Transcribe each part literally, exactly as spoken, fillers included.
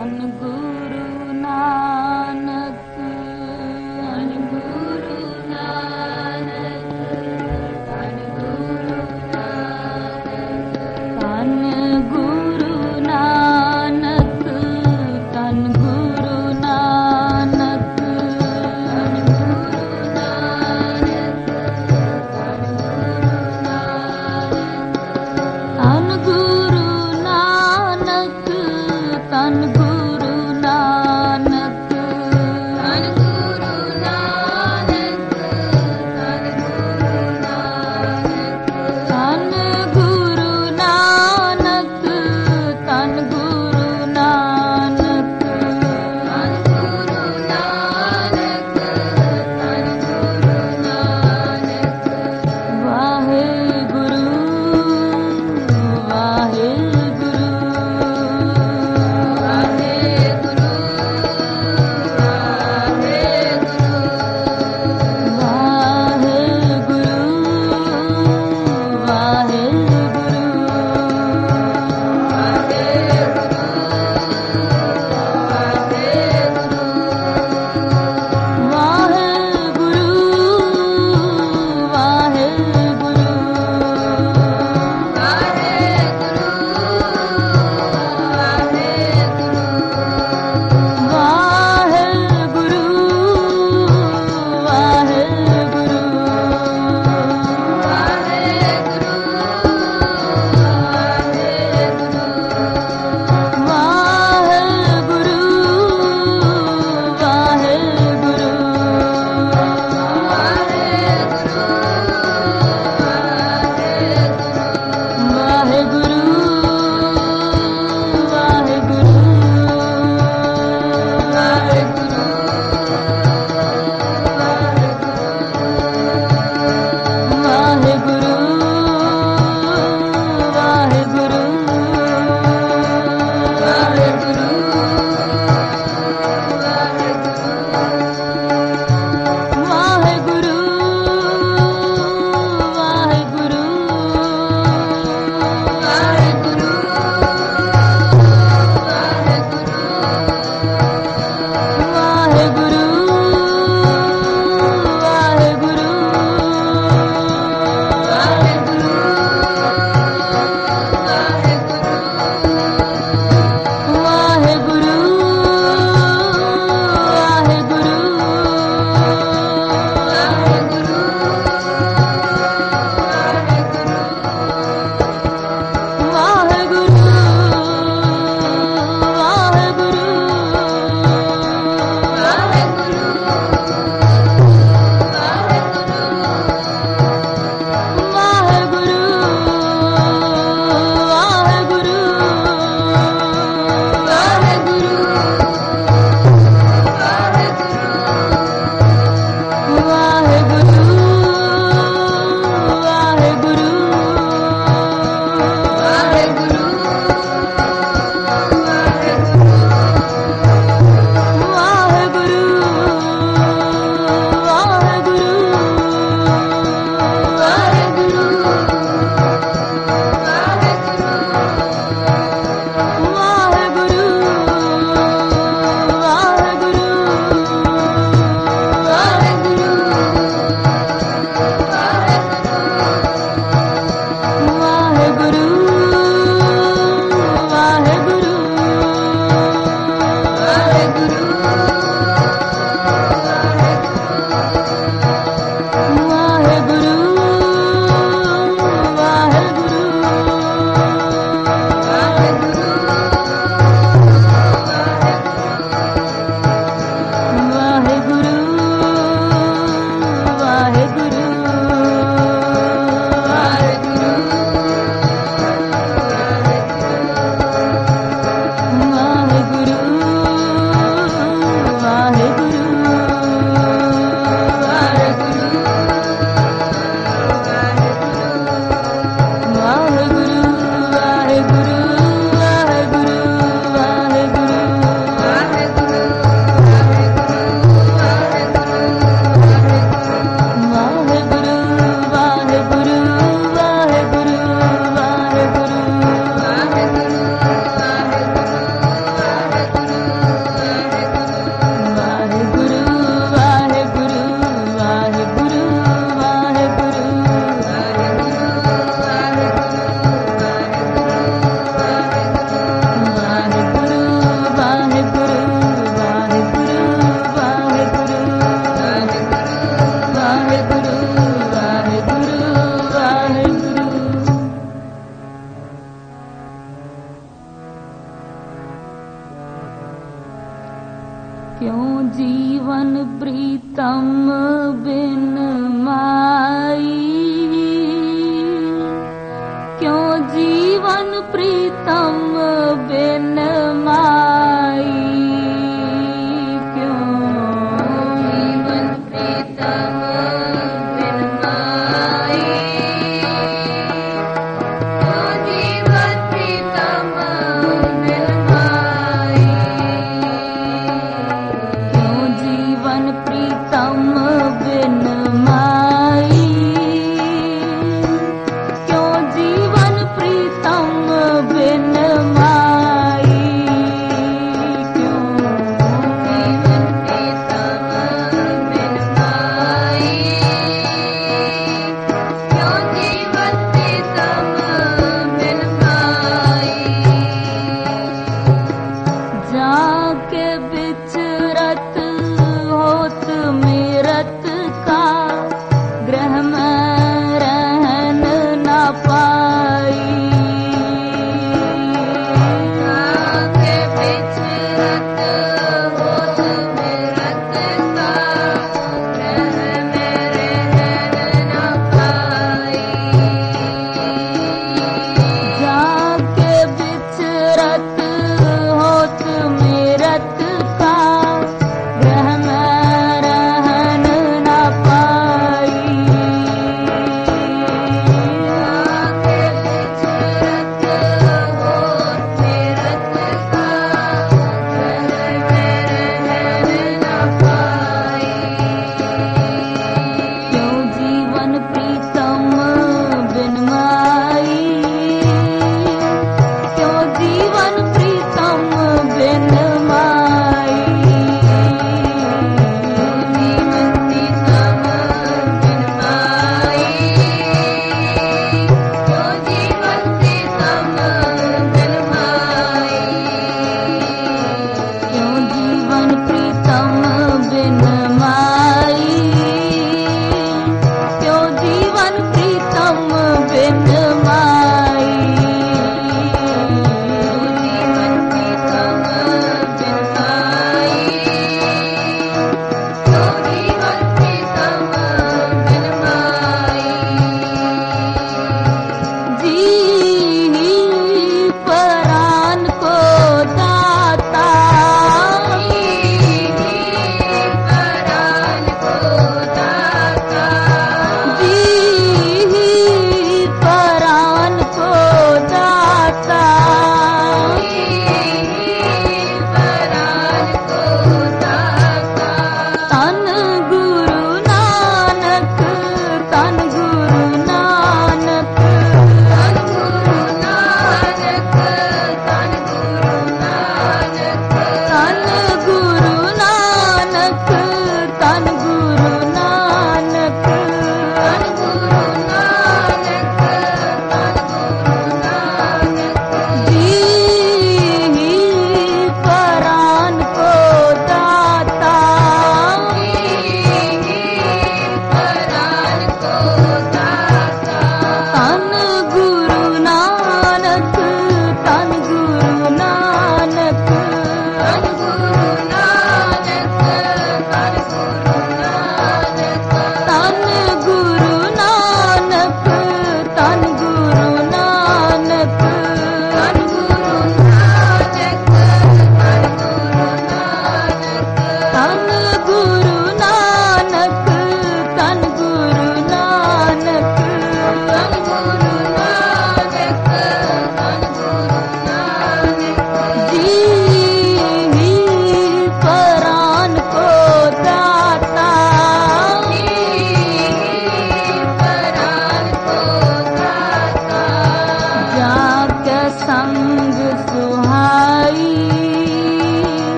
ਧੰਨ ਗੁਰੂ ਨਾਨਕ ਧੰਨ ਗੁਰੂ ਨਾਨਕ ਧੰਨ ਗੁਰੂ ਨਾਨਕ ਧੰਨ ਗੁਰੂ ਨਾਨਕ ਧੰਨ ਗੁਰੂ ਨਾਨਕ ਧੰਨ ਗੁਰੂ ਨਾਨਕ ਧੰਨ ਗੁਰੂ ਨਾਨਕ ਧੰਨ ਗੁਰੂ ਨਾਨਕ ਧੰਨ ਗੁਰੂ ਨਾਨਕ जीवन प्रीतम बिन माई, क्यों जीवन प्रीतम बिन माई, क्यों जीवन प्रीतम बिन माई, क्यों जीवन प्रीतम बिन माई, क्यों जीवन प्रीतम बिन माई, क्यों जीवन प्रीतम बिन माई,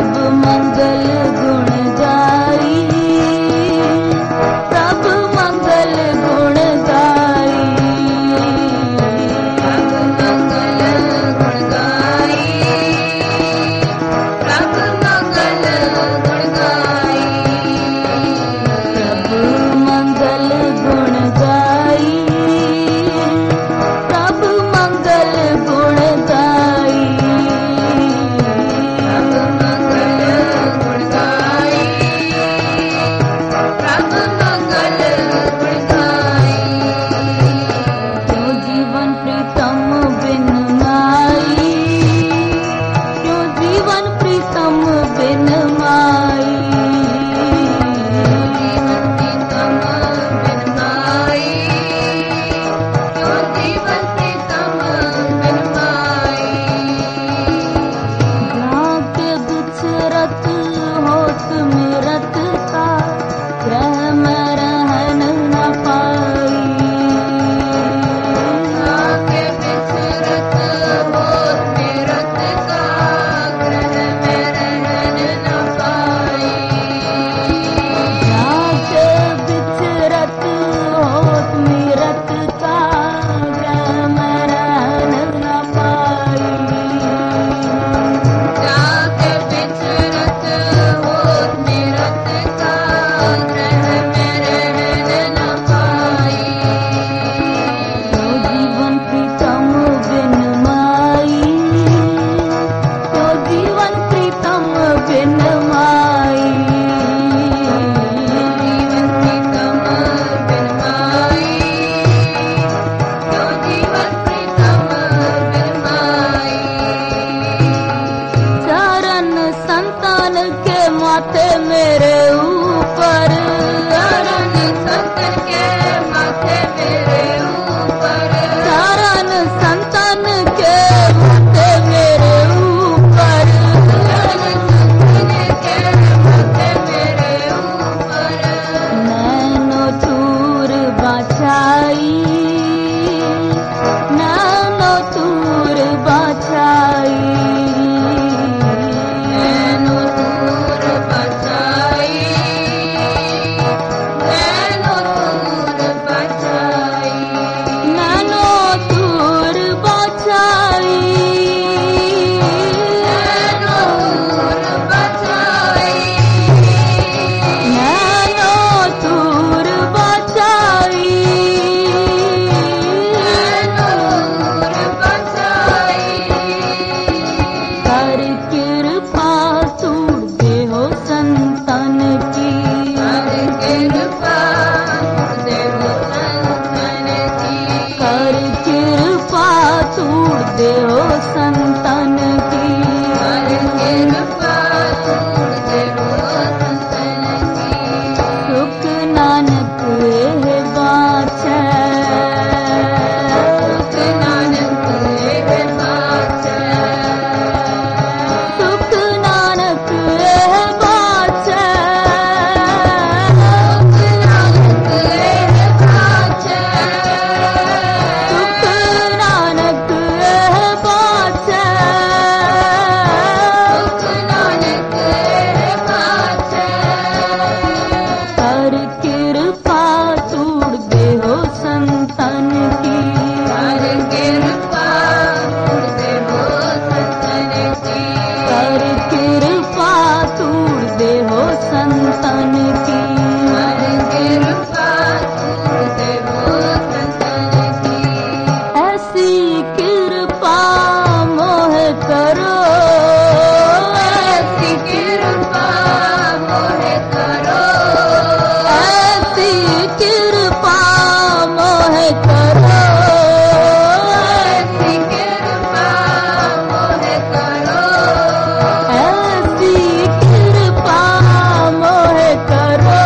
प्रभु मंगल गुण गाई, प्रभु मंगल गुण गाई, प्रभु मंगल गुण गाई, प्रभु मंगल गुण गाई, प्रभु मंगल गुण गाई, प्रभु मंगल गुण गाई, प्रभु मंगल गुण गाई, प्रभु मंगल गुण गाई। क्यों जीवन प्रीतम बिन माई, क्यों जीवन प्रीतम बिन माई, जीवन प्रीतम बिन माई, क्यों जीवन प्रीतम बिन माई। जाके बिछरत होत मेरत का, ग्रह में रहन न पाई, जाके बिछरत होत मेरत का, ग्रह में रहन न पाई, जाके बिछरत होत मेरत का, ग्रह में रहन न पाई, जाके बिछरत होत मेरत का, ग्रह में रहन न पाई। क्यों जीवन प्रीतम बिन माई, क्यों जीवन प्रीतम बिन माई, जीवन प्रीतम बिन माई, क्यों जीवन प्रीतम बिन माई। चरण संतान के माथे मेरे ऊपर, चरण संतान के माथे मेरे ऊपर, चरण संतान के माथे मेरे ऊपर, चरण संतान के माथे मेरे ऊपर, नैनो चूर बाछाई, नैनो चूर बाछाई, नैनो चूर बाछाई, नैनो चूर बाछाई, नैनो चूर बाछाई, नैनो चूर बाछाई, नैनो चूर बाछाई, नैनो चूर बाछाई। कर कृपा सूर देहो संतन की, कर कृपा सूर देहो संतन की, कर कृपा सूर देहो संतन की, कर कृपा सूर देहो संतन की। सुख नानक एह बाछै, सुख नानक एह बाछै, सुख नानक एह बाछै, सुख नानक एह बाछै, सुख नानक एह बाछै, सुख नानक एह बाछै। कर कृपा सूर देहो संतन की, कर कृपा सूर देहो संतन की, कर कृपा सूर देहो संतन की, कर कृपा सूर देहो संतन की। ऐसी कृपा मोह करो, ऐसी कृपा मोह करो, ऐसी कृपा मोह करो, ऐसी कृपा मोह करो, ऐसी कृपा मोह करो,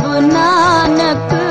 नानक